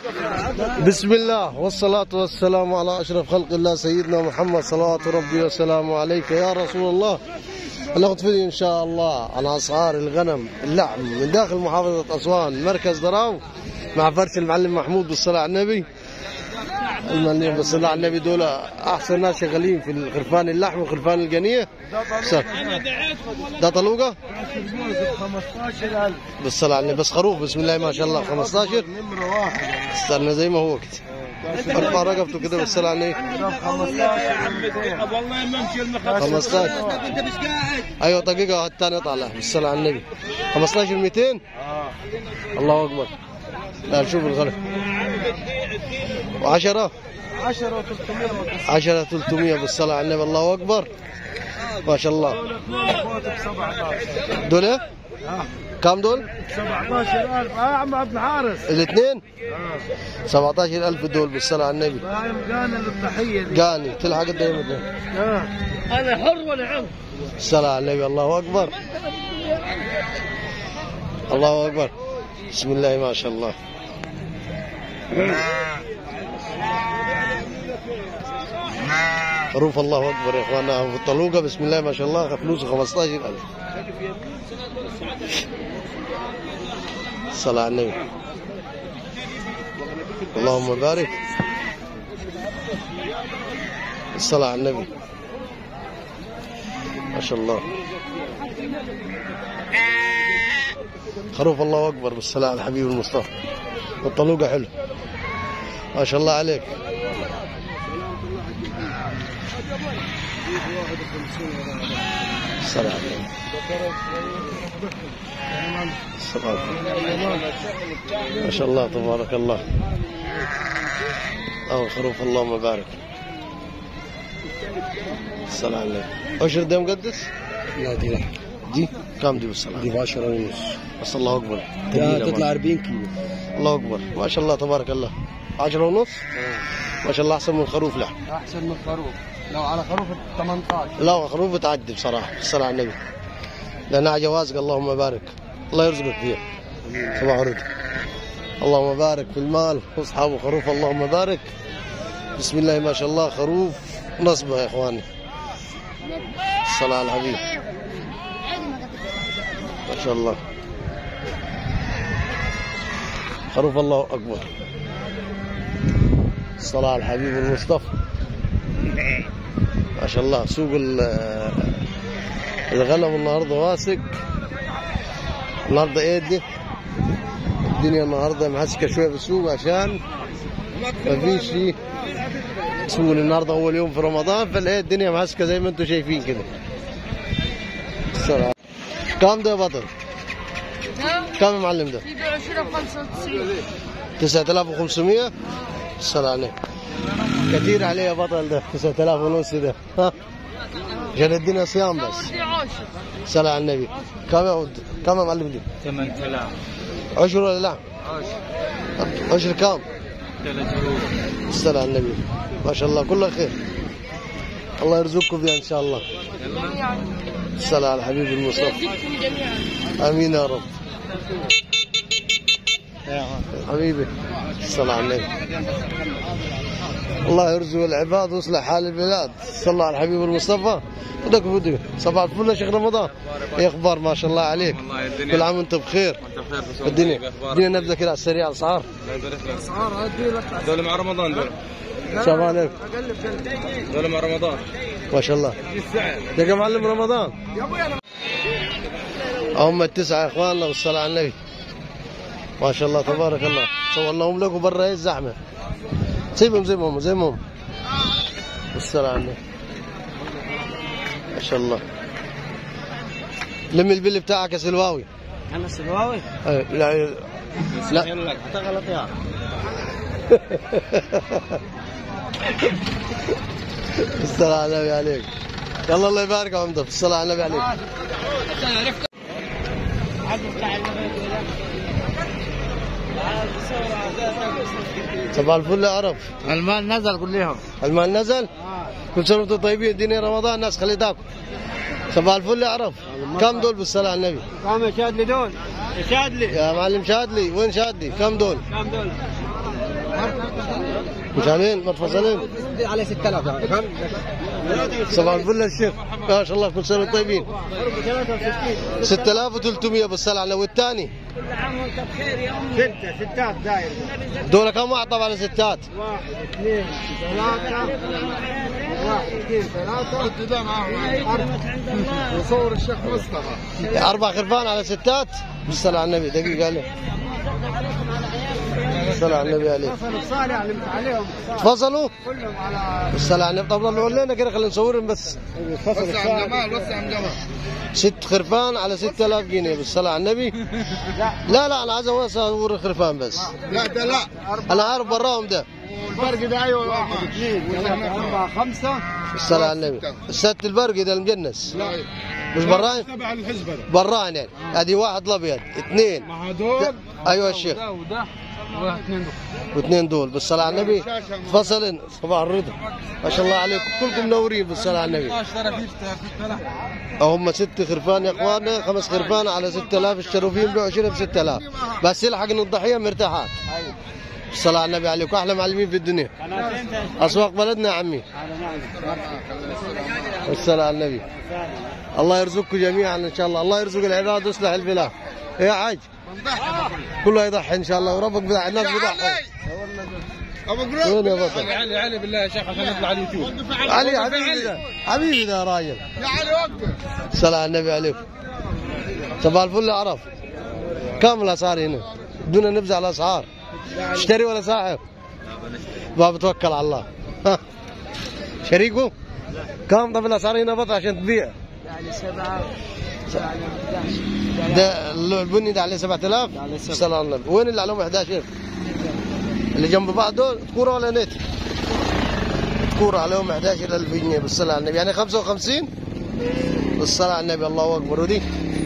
بسم الله والصلاة والسلام على أشرف خلق الله سيدنا محمد صلوات ربي وسلامه عليك يا رسول الله. ناخذ فيديو إن شاء الله عن أسعار الغنم اللحم من داخل محافظة أسوان مركز ضراو مع فرش المعلم محمود بالصلاة على النبي. المعلم بالصلاة على النبي دول أحسن ناس شغالين في الخرفان اللحم وخرفان القنية. ده طلوقة 15,000 بالصلاة على النبي، بس خروف بسم الله ما شاء الله 15 نمرة واحد استنى زي ما هو كده ارفع رقبته كده بالصلاة على النبي 15 ايوه دقيقة الثانية طالع بالصلاة على النبي 15 200 الله أكبر. لا شوف الغلط 10 10 300 بالصلاة على النبي الله أكبر ما شاء الله. دول ايه؟ كم دول؟ 17,000 يا عم عبد الحارس الاثنين 17,000 دول بالصلاة على النبي. قاني للضحية قاني تلحق قد ايه مثلا؟ هذا حر ولا عم؟ الصلاة على النبي الله أكبر الله أكبر بسم الله ما شاء الله. خروف الله أكبر يا إخوانا في الطلوقة بسم الله ما شاء الله فلوسه 15,000. الصلاة على النبي اللهم بارك. الصلاة على النبي ما شاء الله. خروف الله أكبر بالصلاة على الحبيب المصطفى والطلوقة حلو ما شاء الله عليك. الصلاة على النبي ما شاء الله تبارك الله. خروف اللهم بارك. الصلاة على النبي. عشر ده مقدس؟ لا دي كم دي بالصلاة؟ دي 10 ونص بس الله أكبر تطلع 40 كيلو. الله أكبر ما شاء الله تبارك الله 10 ونص ما شاء الله أحسن من خروف لحم. أحسن من خروف لو على خروف 18. لا خروف تعدي بصراحة الصلاة على النبي لأنها جوازك اللهم بارك الله يرزقك فيها صباح ورد. اللهم بارك في المال واصحابه خروف اللهم بارك بسم الله ما شاء الله. خروف نصبه يا إخواني الصلاة على الحبيب ما شاء الله. خروف الله أكبر الصلاة على الحبيب المصطفى ما شاء الله. سوق الغنم النهارده واسق النهارده ايه دي الدنيا النهارده محسكه شويه في السوق عشان ما فيش سوق النهارده اول يوم في رمضان فالايه الدنيا محسكه زي ما انتم شايفين كده. الصراحه كم ده يا بطل؟ كم يا معلم ده؟ 9,500 الصلاة عليك كثير عليه يا بطل ده 9,000 ونص ده ها عشان الدنيا صيام بس. صلاة على النبي. كم يا معلم دي؟ 8,000 عشر ولا لا؟ عشر كم؟ 3 شهور. الصلاة على النبي ما شاء الله كله خير الله يرزقكم فيها ان شاء الله. الصلاة على الحبيب المصطفى امين يا رب حبيبي. الصلاة على النبي الله يرزق العباد ويصلح حال البلاد. صلى على الحبيب المصطفى. ودك ودك صباح الفل يا شيخ رمضان. ايه اخبار ما شاء الله عليك كل عام وانت بخير. الدنيا نبدا كده على السريع الاسعار. اسعار ادي لك دول مع رمضان دول السلام عليكم. دول مع رمضان ما شاء الله يا معلم رمضان. هم التسعة يا اخواننا والصلاة على النبي ما شاء الله تبارك الله. صورناهم لكم برا ايه الزحمة سيبهم زي ما هم والصلاة على النبي ما شاء الله. لم البل بتاعك يا سلواوي. انا سلواوي؟ لا لا انت غلط يا الصلاة على النبي عليك. يلا الله يبارك يا عمده الصلاة على النبي عليك. صباح الفل يا عرب. المال نزل قول لهم. المال نزل؟ كل سنة وانتم طيبين الدنيا رمضان الناس خلي تاكل. صباح الفل يا عرب. كم دول بالصلاة على النبي؟ كم يا شادلي دول؟ يا شادلي يا معلم شادلي وين شادلي؟ كم دول؟ كم دول؟ مشانين ما تفصلين على 6000 يعني. صباح الفل يا شيخ، ما شاء الله كل سنه وانتم طيبين. 6300 بالصلاه على والثاني. كل عام وانت بخير يا امي. ستات داير. دول كم اعطب على ستات؟ 1 2 3 1 2 3 وصور الشيخ مصطفى. 4 خرفان على ستات بالصلاه على النبي. دقيقه عليه بالصلاه على النبي عليه. صالح علمت عليهم. فصلوا كلهم على بالصلاه على النبي. طب ضلوا لنا كده خلينا نصورهم بس. وسع جمال وسع جمال. 6 خرفان على 6000 جنيه بالصلاه على النبي. لا انا عايز اصور الخرفان بس. لا ده لا. انا عارف براهم ده. الفرق ده ايوه 1 2 3 4 5 بالصلاه على النبي. الست البرقي ده المجنس. لا مش براهن؟ تبع الحزب ده. براهن يعني. ادي واحد الابيض، اثنين. مع هدول ايوه الشيخ. وده واثنين دول. واثنين دول بالصلاه على النبي. فصل صباح الرضا. ما شاء الله عليكم كلكم منورين بالصلاه على النبي. هم 6 خرفان يا اخواننا، 5 خرفان على 6000. اشتروا فيهم بيعوا ب 6000 بس يلحق ان الضحيه مرتاحات. الصلاة على النبي عليكم، أحلى معلمين في الدنيا. أسواق بلدنا يا عمي. الصلاة على النبي. الله يرزقكم جميعا إن شاء الله، الله يرزق العباد ويصلح البلاد. يا حاج كله يضحي إن شاء الله، وربك بضع الناس بضحوا. وين يا بطل؟ علي بالله يا شيخ عشان نطلع على اليوتيوب. علي حبيبي ده، حبيبي ده يا راجل. يا علي وقف. الصلاة على النبي عليكم. صباح الفل يا عرف. كم الأسعار هنا؟ بدون نبذة على الأسعار. اشتري ولا صاحب؟ ما بتوكل على الله. شريكه؟ كم طب الاسعار هنا بطل عشان تبيع؟ يعني 7 يعني 11. ده البني ده عليه 7000؟ الصلاة على النبي. وين اللي عليهم 11؟ اللي جنب بعض دول تكوره ولا نت؟ تكوره عليهم 11000 جنيه بالصلاة على النبي، يعني 55 بالصلاة على النبي. الله اكبر. ودي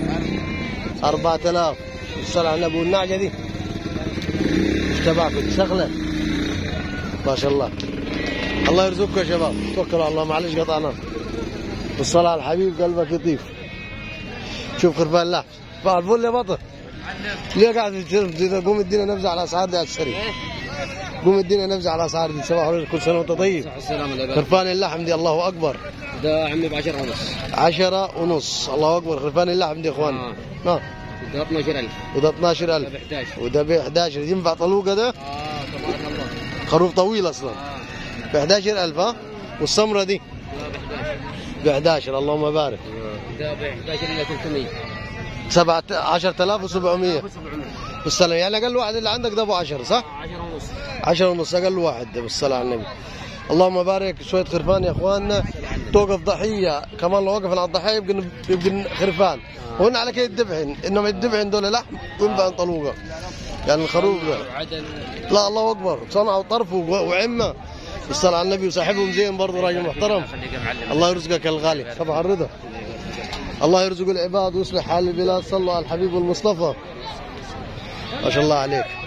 4000 بالصلاة على النبي. والنعجة دي تبعكم شغله ما شاء الله. الله يرزقكم يا شباب، توكلوا على الله. معلش قطعنا. بالصلاة على الحبيب قلبك يطيب. شوف خرفان اللحم صباح الفل يا بطل. ليه قاعد قوم ادينا نبذه على الاسعار دي على السريع. قوم ادينا نبذه على الاسعار دي. صباح الخير، كل سنه وانت طيب. خرفان اللحم دي الله اكبر. ده عمي ب 10 ونص. 10 ونص الله اكبر. خرفان اللحم دي يا اخوان. ده 12000. وده 12000 وده ب 11. ينفع طلوقه ده؟ تبارك الله. خروف طويل اصلا. ب 11000 ها؟ والسمره دي؟ ب 11. اللهم بارك. ده ب 11 الا 300. 10700 بالسلام. يعني اقل واحد اللي عندك ده ابو 10 صح؟ 10 ونص. 10 ونص اقل واحد بالصلاه على النبي. اللهم بارك. شويه خرفان يا اخواننا. توقف ضحيه كمان، لو وقف على الضحيه يبقى خرفان. وهنا على كده الدبحن، انما الدبحن دول لحم وينفع طلوقه. يعني الخروف ده لا الله اكبر. صنعوا طرف وعمه بالصلاه على النبي. وصاحبهم زين برضه راجل محترم. الله يرزقك الغالي. صباح الرضا. الله يرزق العباد ويصلح حال البلاد. صلوا على الحبيب المصطفى. ما شاء الله عليك.